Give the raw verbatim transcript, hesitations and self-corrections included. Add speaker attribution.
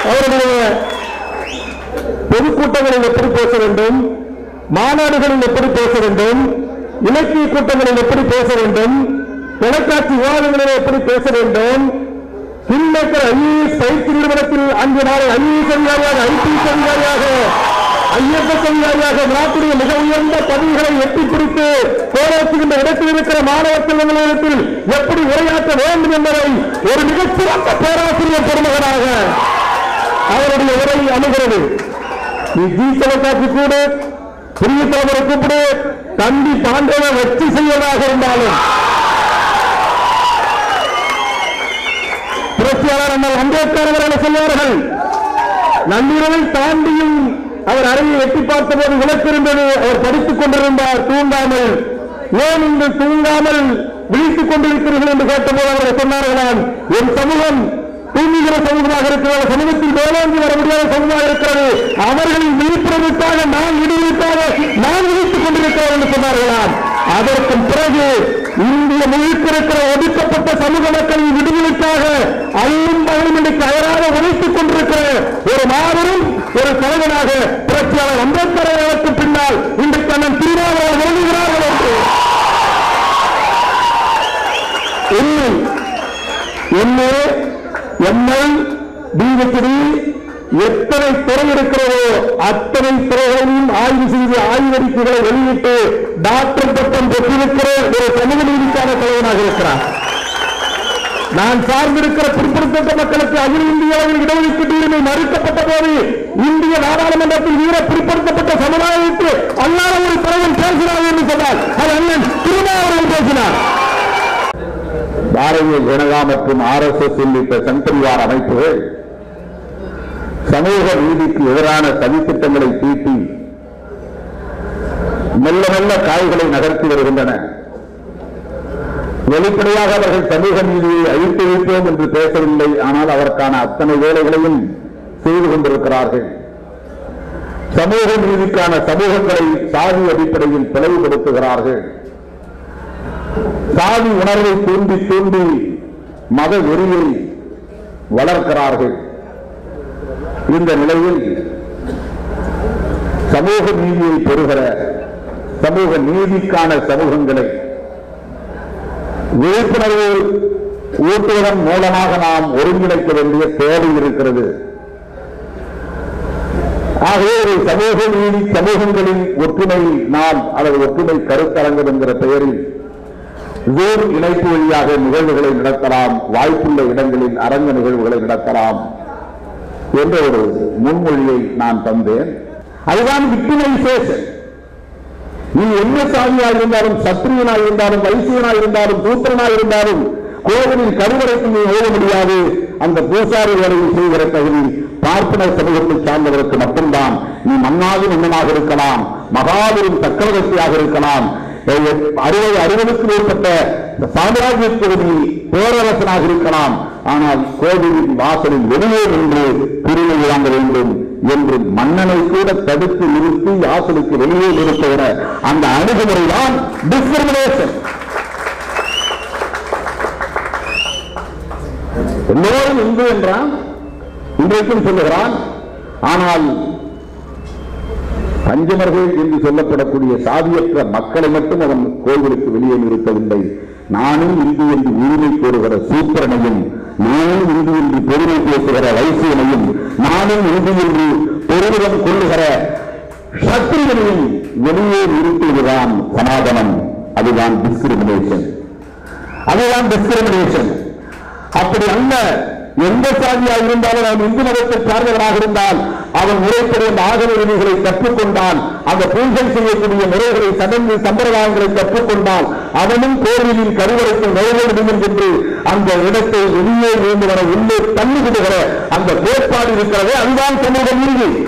Speaker 1: அவருடைய பொதுக்கூட்டங்களில் எப்படி பேச வேண்டும், மாநாடுகளில் எப்படி பேச வேண்டும், இலக்கிய கூட்டங்களில் எப்படி பேச வேண்டும், தொலைக்காட்சி விவாதங்களில் எப்படி பேச வேண்டும், கிங்மேக்கர் ஐஏஎஸ் பயிற்சி நிறுவனத்தில் அங்கு நாளை ஐஏஎஸ் அதிகாரியாக, ஐபிஎஸ் அதிகாரியாக, ஐஎஃப்எஸ் அதிகாரியாக நாட்டுடைய மிக உயர்ந்த பதவிகளை எட்டி பிடித்து போராடுகின்ற இடத்தில் இருக்கிற மாணவ செல்வங்களிடத்தில் எப்படி உரையாற்ற வேண்டும் என்பதை ஒரு மிகச்சிறந்த பேராசிரியர் பெருமகனாக அவருடைய உரை அணுகிறது. நீ ஜி தொலைக்காட்சி கூட புதிய தலைவரை கூப்பிடு, தம்பி பாண்டவ வெற்றி செய்வதாக இருந்தாலும் புரட்சியாளர் அண்ணல் அம்பேத்கர் அவர்கள் சொல்வார்கள், நள்ளிரவில் தாண்டியும் அவர் அறையை எட்டி பார்த்தபோது விளக்கிருந்தது. அவர் படித்துக் கொண்டிருந்தார் தூங்காமல். ஏன் இன்று தூங்காமல் விழித்துக் கொண்டிருக்கிறீர்கள் என்று கேட்டபோது அவர்கள் சொன்னார்களாம், என் சமூகம் தூங்குகிற சமூகமாக இருக்கிறது, சமூகத்தில் மேலோங்கி வர முடியாத சமூகமாக இருக்கிறது, அவர்களின் விழிப்புணர்வுக்காக நான் விடுவிக்காக நான் விழித்துக் கொண்டிருக்கிறோம் என்று சொன்னார்களாம். அதற்கு பிறகு இந்திய முழுக்க இருக்கிற ஒதுக்கப்பட்ட சமூக மக்களின் விடுதலைக்காக அல்லும் பகலும் இன்றைக்கு அயராக உழைத்துக் கொண்டிருக்கிற ஒரு மாபெரும் ஒரு தலைவனாக புரட்சியாளர் அம்பேத்கர் அவர்களுக்கு பின்னால் இன்றைக்கு அண்ணன் திருமாவளவன் விளங்குகிறார்கள் என்று எம்ஏ எம்ஐ பிஹெச்டி எத்தனை துறை இருக்கிறதோ அத்தனை துறைகளையும் ஆய்வு செய்து ஆய்வறிக்கைகளை வெளியிட்டு டாக்டர் பட்டம் பெற்றிருக்கிற ஒரு சமூக நீதிக்கான தலைவனாக இருக்கிறார். நான் சார்ந்திருக்கிற பிற்படுத்தப்பட்ட மக்களுக்கு அகில இந்தியாவில் இடஒதுக்கீட்டு உரிமை மறுக்கப்பட்ட போது இந்திய நாடாளுமன்றத்தில் வீர பிற்படுத்தப்பட்ட சமுதாயத்திற்கு அல்லாத ஒரு தலைவன் பேசினார் என்று சொன்னார். அது அண்ணன் திருமாவளவன் பேசினார். பாரதிய ஜனதா மற்றும் ஆர் எஸ் எஸ் உள்ளிட்ட சங்பரிவார் அமைப்புகள் சமூக நீதிக்கு எதிரான சதித்திட்டங்களை தீட்டி மெல்ல மெல்ல காய்களை நகர்த்தி வருகின்றன. வெளிப்படையாக அவர்கள் சமூக நீதியை அழித்து வைப்போம் என்று பேசவில்லை. ஆனால் அதற்கான அத்தனை வேலைகளையும் செய்து கொண்டிருக்கிறார்கள். சமூக நீதிக்கான சமூகங்களை சாதி அடிப்படையில் பிளவுபடுத்துகிறார்கள். சாதி உணர்வை தூண்டி தூண்டி மத வெறியை வளர்க்கிறார்கள். இந்த நிலையில் சமூக நீதியை பெறுகிற சமூக நீதிக்கான சமூகங்களை விழிப்புணர்வு ஊட்டுவதன் மூலமாக நாம் ஒருங்கிணைக்க வேண்டிய தேவை இருக்கிறது. ஆகவே ஒரு சமூக நீதி சமூகங்களின் ஒற்றுமை நாள் அல்லது ஒற்றுமை கருத்தரங்கம் என்கிற பெயரில் ஜூம் இணைப்பு வழியாக நிகழ்வுகளை நடத்தலாம், வாய்ப்புள்ள இடங்களில் அரங்க நிகழ்வுகளை நடத்தலாம் என்ற ஒரு முன்மொழியை நான் தந்தேன். அதுதான் விக்டிமைசேஷன். நீ என்ன சாதியாக இருந்தாலும், சத்திரியனாக இருந்தாலும், வைசியனாக இருந்தாலும், சூத்திரனாக இருந்தாலும் கோவிலின் கருவறைக்கு நீ ஓட முடியாது. அந்த பூசாரி வேலையை செய்கிற தகுதி பார்ப்பன சமூகத்தை சார்ந்தவருக்கு மட்டும்தான். நீ மன்னாதி மன்னனாக இருக்கலாம், மகாபெரும் சக்கரவர்த்தியாக இருக்கலாம், அறுபது அறுபதுக்கு மேற்பட்ட சாம்ராஜ்யத்திற்கு பேரரசனாக இருக்கலாம். ஆனால் கோவிலின் வாசலில் வெளியே நின்று பிரிவு வாங்க வேண்டும் என்று மன்னனை கூட தடுத்து நிறுத்தி வாசலுக்கு வெளியே நிறுத்துகிற அந்த அணுகுமுறைதான் டிஸ்கிரிமினேஷன். எல்லோரும் இந்து என்றான், இன்றைக்கும் சொல்லுகிறான். ஆனால் பஞ்சமர்கள் என்று சொல்லப்படக்கூடிய சாதியற்ற மக்களை மட்டும் அவன் கோவிலுக்கு வெளியே நிறுத்தவில்லை. நானும் இந்து என்று உரிமை கோருகிற சூத்திரனையும், நானும் இந்து என்று பெருமை பேசுகிற வைசியனையும், நானும் இந்து என்று பெருமிதம் கொள்ளுகிற சத்திரியனையும் வெளியே நிறுத்துவதுதான் சனாதனம். அதுதான் டிஸ்கிரிமினேஷன். அதுதான் டிஸ்கிரிமினேஷன். அப்படி அல்ல. எந்த சாதியாக இருந்தாலும் அவன் இந்து மதத்தை சார்ந்தவராக இருந்தால் அவன் முறைப்படி அந்த ஆகம விதிகளை கற்றுக்கொண்டால், அந்த பூஜை செய்யக்கூடிய முறைகளை, சடங்கு சம்பிரதாயங்களை கற்றுக்கொண்டால் அவனும் கோவிலின் கருவறைக்கு நுழைய வேண்டும் என்று அந்த இடத்தை வெளியே வேண்டும் என உள்ளே தள்ளிவிடுகிற அந்த கோட்பாடு இருக்கிறது. அதுதான் சமூக நீதி.